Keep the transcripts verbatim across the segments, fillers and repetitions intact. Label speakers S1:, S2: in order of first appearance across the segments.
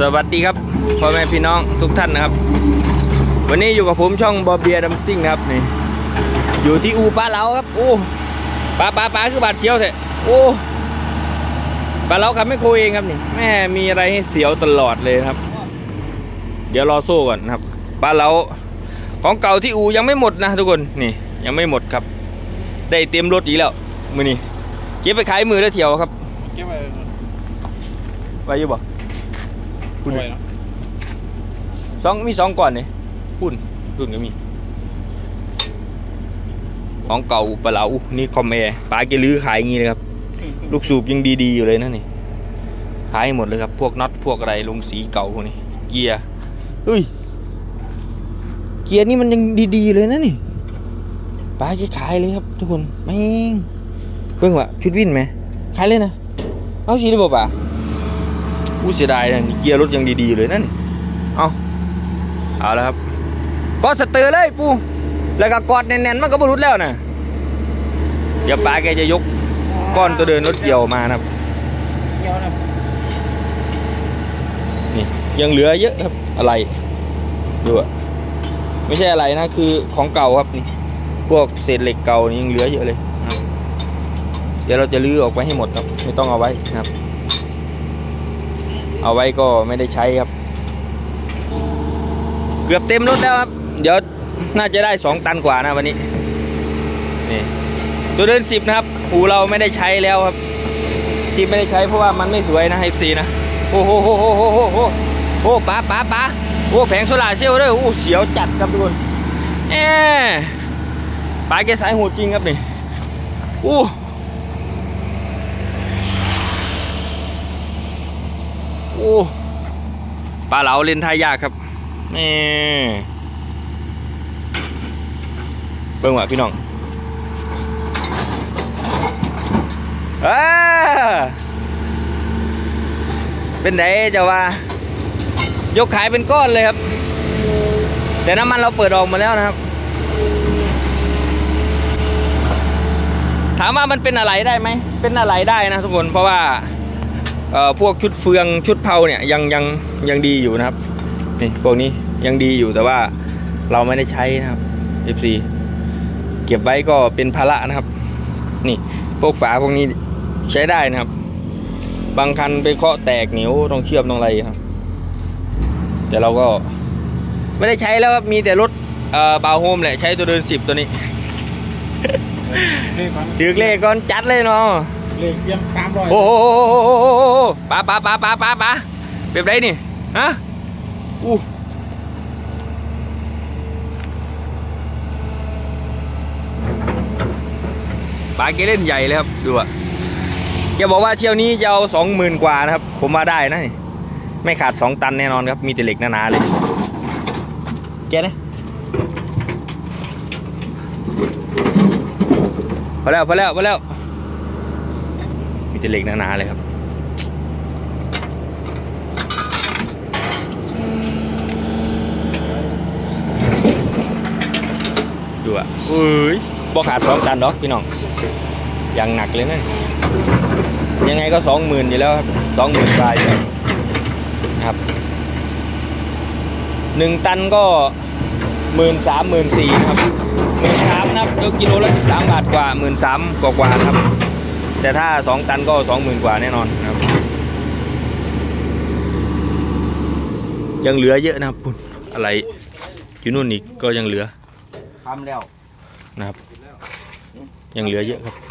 S1: สวัสดีครับพ่อแม่พี่น้องทุกท่านนะครับวันนี้อยู่กับผมช่องบอเบียดัมซิ่งนะครับนี่อยู่ที่อูปลาเล้าครับโอ้ปลาปลาปลาคือบาดเสียวเถอะโอ้ปลาเล้าครับไม่โคเองครับนี่แม่มีอะไรให้เสียวตลอดเลยครับเดี๋ยวรอโซ่ก่อนนะครับปลาเล้าของเก่าที่อูยังไม่หมดนะทุกคนนี่ยังไม่หมดครับได้เตรียมรถอีกแล้วมือนี่เก็บไปขายมือแล้วเที่ยวครับเก็บไปไปอยู่บ่คุณสองมีสองก่อนเนี่ยพุ่นพุ่นก็มีของเก่าปลาเล้านี่คอมแอร์ปลาเกลือขายอย่างนี้เลยครับลูกสูบยังดีๆอยู่เลยนะนี่ขายหมดเลยครับพวกน็อตพวกอะไรลงสีเก่าพวกนี้เกียร์เฮ้ยเกียร์นี่มันยังดีๆเลยนะนี่ปลาจะขายเลยครับทุกคนแม่งเพิ่งว่าชุดวินไหมขายเลยนะเอาสีได้บ่ป่ะอู้เสียดายนะเกียร์รถยังดีๆเลยนั่นเอาเอาแล้วครับก็สเตอร์เลยปูแล้วก็กอดแน่นๆมันก็บรรลุแล้วนะเดี๋ยวป้าแกจะยกก้อนตัวเดินรถเกี่ยวมานะครับนี่ยังเหลือเยอะครับอะไรดูอะไม่ใช่อะไรนะคือของเก่าครับนี่พวกเศษเหล็กเก่านี่ยังเหลือเยอะเลยนะเดี๋ยวเราจะลื้อออกไปให้หมดครับไม่ต้องเอาไว้นะครับเอาไว้ก็ไม่ได้ใช้ครับเกือบเต็มรถแล้วครับเดี๋ยวน่าจะได้สองตันกว่านะวันนี้นี่ตัวเดินสิบนะครับหูเราไม่ได้ใช้แล้วครับที่ไม่ได้ใช้เพราะว่ามันไม่สวยนะ เอฟ ซี นะโอ้โหโอ้โหโอ้โหโอ้โหโอ้ป้าป้าป้าโอ้แผงโซล่าเซลล์ด้วยโอ้เสียวจัดครับทุกคนเอ๊ป้าแกสายหูจริงครับนี่อู้โอ้ปลาเหลาเล่นท่ายากครับนี่เบิ่งว่ะพี่น้องเออเป็นไหนจะว่ายกขายเป็นก้อนเลยครับแต่น้ำมันเราเปิดออกมาแล้วนะครับถามว่ามันเป็นอะไรได้ไหมเป็นอะไรได้นะทุกคนเพราะว่าเอ่อพวกชุดเฟืองชุดเผาเนี่ยยังยังยังดีอยู่นะครับนี่พวกนี้ยังดีอยู่แต่ว่าเราไม่ได้ใช้นะครับ เอฟ ซี เก็บไว้ก็เป็นภาระนะครับนี่พวกฝาพวกนี้ใช้ได้นะครับบางคันไปเคาะแตกนิ้วต้องเชื่อมต้องอะไรครับแต่เราก็ไม่ได้ใช้แล้วครับมีแต่รถเอ่อบาวโฮมแหละใช้ตัวเดินสิบตัวนี้ถือเลขก่อนจัดเลยเนาะเลขยังสามร้อยโอ้โหป้าป้าป้าป้าป้าป้าเปรียบได้นี่ฮะอู้ปลาเกเล่นใหญ่เลยครับดูอ่ะแกบอกว่าเที่ยวนี้จะเอาสองหมื่นกว่านะครับผมมาได้นะไม่ขาดสองตันแน่นอนครับมีแต่เหล็กหนาๆเลยแกนะพอแล้วพอแล้วพอแล้วมีแต่เหล็กหนาๆเลยครับดูอ่ะเอ้ยบ่ขาดสองตันดอกพี่น้องอย่างหนักเลยนะยังไงก็สองหมื่นอยู่แล้วครับสองหมื่นปลายนะครับหนึ่งตันก็หมื่นสามหมื่นสี่นะครับหมื่นสามนะครับกิโลละสิบสามบาทกว่าหมื่นสามกว่าๆครับแต่ถ้าสองตันก็สองหมื่นกว่าแน่นอนครับยังเหลือเยอะนะครับคุณอะไรอยู่นู่นอีกก็ยังเหลือทำแล้วนะครับยังเหลือเยอะครับ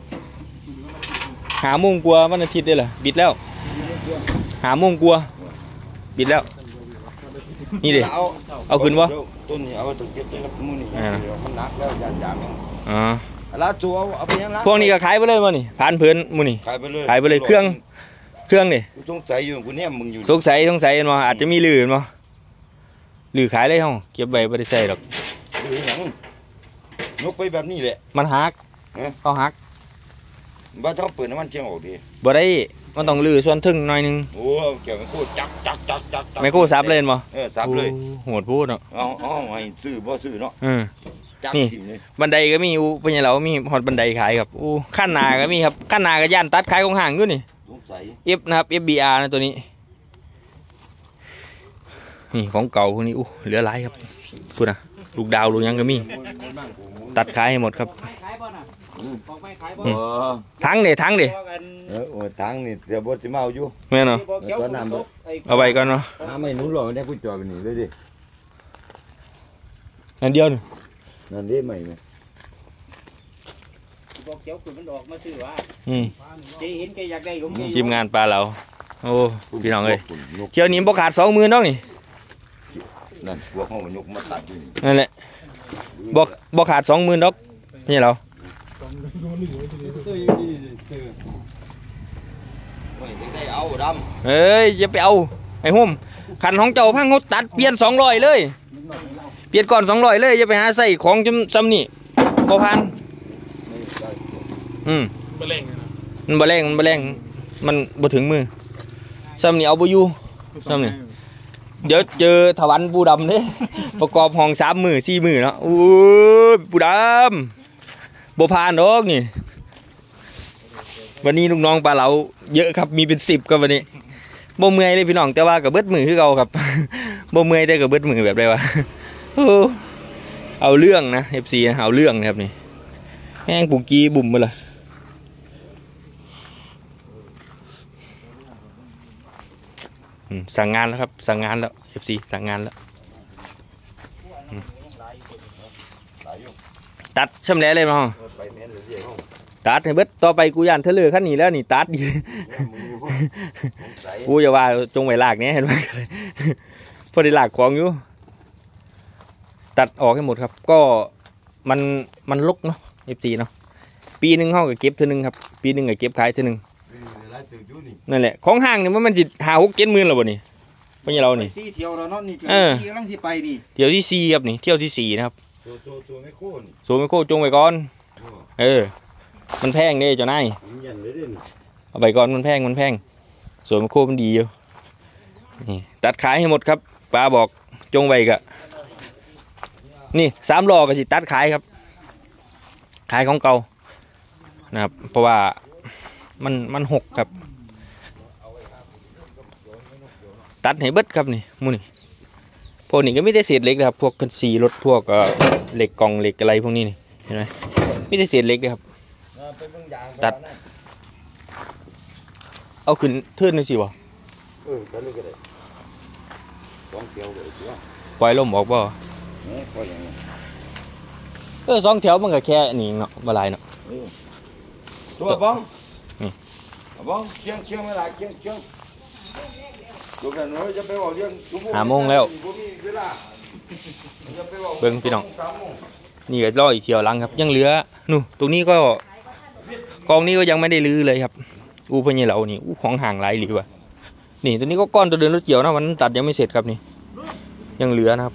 S1: หาโมงกลัววันอาทิตย์ได้เหรอบิดแล้วหาโมงกลัวบิดแล้วนี่ดิเอาขึ้นวะต้นนี้เอาตัวเก็บนะครับมือนี่มันนักแล้วยานๆอ๋อแล้วตัวเอาไปยังพวกนี้ก็ขายไปเลยมั้งนี่ผ่านเพื่อนมือนี่ขายไปเลยขายไปเลยเครื่องเครื่องนี่สงสัยอยู่กูเนี่ยมึงอยู่สงสัยสงสัยมั้งอาจจะมีลือมั้งลือขายเลยห้องเก็บใบไม่ได้ใส่หรอกนกไปแบบนี้แหละมันหักเขาหักบ้าถ้าเปิดน้ำมันเชียงออกดีบ่ได้มันต้องลือส่วนทึ่งหน่อยนึงโอ้เกี่ยวกับโคจักจักจักจักไม่โคซับเลยมั้งเออซับเลยโหดพูดเนาะอ๋ออ๋อให้ซื้อบ่ซื้อเนาะนี่บันไดก็มีอู้เป็นยังเรามีหอดบันไดขายครับอู้ขั้นนาก็มีครับขั้นนาก็ย่านตัดขายของห่างด้วยนี่เอฟนะครับ เอฟ บี อาร์ นะตัวนี้นี่ของเก่าพวกนี้อู้เหลือหลายครับพูดนะลูกดาวลูกยังก็มีตัดขายให้หมดครับทั้งเดทั้งเด
S2: เออโอ้ทั้งนี่เดี๋ยวบดจะมาเอาอยู่
S1: แม่เนาะ
S2: ตอนน้ำ
S1: เอาไว้ก่อนเนาะ
S2: ไม่นู้นหรอกได้ผู้จอยไปนี่เลยดิ
S1: นั่นเดียวนี่
S2: นั่นเดียวใหม่ไหม
S3: บอกเจ้าคุณมันออกมาซื้อว่า
S1: อืม
S3: เจ๊เห็นแกอยากได้ผม
S1: ทีมงานปลาเราโอ้พี่น้องเอ้ยเที่ยวนี้บ่ขาดสองหมื่นน้องนี่
S2: นั่นพวกเขามันยกมาตัด
S1: นั่นแหละบ่บ่ขาดสองหมื่นดอกนี่เราเอ้ยอย่าไปเอาไอ้หุ่มขันของเจ้าพังเขาตัดเปลี่ยนสองร้อยเลยเปลี่ยนก่อนสองร้อยเลยอย่าไปหาใส่ของจำซ้ำนี่บ่พันอืมมันบ่แรงมันบ่แรงมันบ่ถึงมือซ้ำนี่เอาบ่อยู่ซ้ำนี่เดี๋ยวเจอถวันปูดำเนี่ยประกอบห้องสามมือสี่มือเนาะโอ้ยปูดำบ่ผ่านดอกนี่วันนี้ลูกน้องปลาเหลาเยอะครับมีเป็นสิบครับวันนี้บ่เมื่อยเลยพี่น้องแต่ว่ากับเบิดมือคือเราครับบ่เมื่อยแต่กับเบิดมือแบบไรวะเอาเรื่องนะ เอฟ ซี เอาเรื่องนะครับนี่แห้งปุกกี้บุ่มไปเลยสั่งงานแล้วครับสั่งงานแล้ว เอฟ ซี สั่งงานแล้วตัดช่ำแหล่เลยมั้งตัดให้เบิดต่อไปกูยันเทเลอร์ขั้นนี้แล้วนี่ตัดดีกูจะว่าจงไว้ลากเนี้ยเห็นไหมพอได้ลากของอยู่ตัดออกให้หมดครับก็มันมันลกเนาะ เอฟ ซี เนาะปีหนึ่งห้องกับเก็บเท่านึงครับปีหนึ่งกับเก็บขายเท่านึงนั่นแหละของห้างเนี่ยมันจิหาหกเจ็ดหมื่นแล้วบ่นี่เพราะเรานี่
S3: เที่ยวแล้วเนาะนี่เที่ยวลังสิไปนี่
S1: เที่ยวที่สี่ครับนี่เที่ยวที่สี่นะครับ
S2: โซโซไม่โค่น
S1: โซไม่โค่นจงไว้ก่อนเออมันแพงเด้เจ้านายเอาไปก่อนมันแพงมันแพงส่วนมันโค่นมันดีอยู่นี่ตัดขายให้หมดครับป้าบอกจงไว้กะนี่สามล้อก็สิตัดขายครับขายของเก่านะครับเพราะว่ามันมันหกครับตัดให้เบิดครับนี่มูนี่พวกนี้ก็ไม่ได้เศษเล็กนะครับพวกคันซีรถพวกเหล็กกล่องเหล็กอะไรพวกนี้นี่เห็นไหมไม่ได้เศษเล็กเลยครับตัดเอาขึ้นเทิร์นหน่อยสิวะปล่อยลมออกบ่เออสองแถวมันก็แค่นี้เนาะบลายเนาะ
S2: ตัวบ้องนี่บ้องเชียงเชียงไม่ได้เชียงเชียง
S1: หาโมงแล้วเบิ้งพี่น้องนี่ก็รออีกเที่ยวหลังครับยังเหลือนู่นตรงนี้ก็กองนี้ก็ยังไม่ได้ลื้อเลยครับอูพญเหลานี่อูของห่างหลายหรือวะนี่ตัวนี้ก็ก้อนตัวเดินรถเกี่ยวนะมันตัดยังไม่เสร็จครับนี่ยังเหลือนะครับ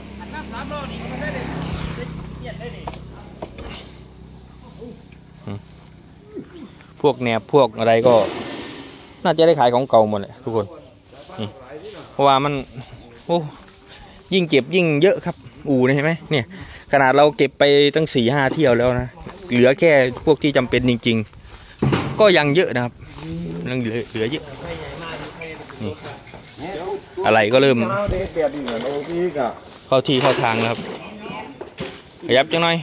S1: พวกแหนบพวกอะไรก็น่าจะได้ขายของเก่าหมดเลยทุกคนนี่เพราะว่ามันโอ้ยิ่งเก็บยิ่งเยอะครับอู่นี่เห็นไหมเนี่ยขนาดเราเก็บไปตั้งสี่ห้าเที่ยวแล้วนะเหลือแค่พวกที่จำเป็นจริงๆก็ยังเยอะนะครับยังเหลือเหลือเยอะนี่อะไรก็เริ่มเข้าที่เข้าทางแล้วครับขยับจังหน่อย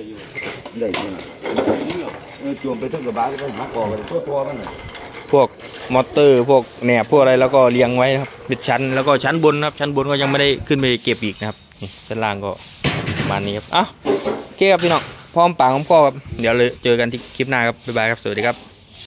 S1: พวกมอเตอร์พวกแหนบพวกอะไรแล้วก็เรียงไว้ครับเป็นชั้นแล้วก็ชั้นบนครับชั้นบนก็ยังไม่ได้ขึ้นไปเก็บอีกนะครับนี่ชั้นล่างก็ประมาณนี้ครับอ้าวโอเคครับพี่น้องพร้อมปากของพ่อครับเดี๋ยวเลยเจอกันที่คลิปหน้าครับบ๊ายบายครับสวัสดีครับ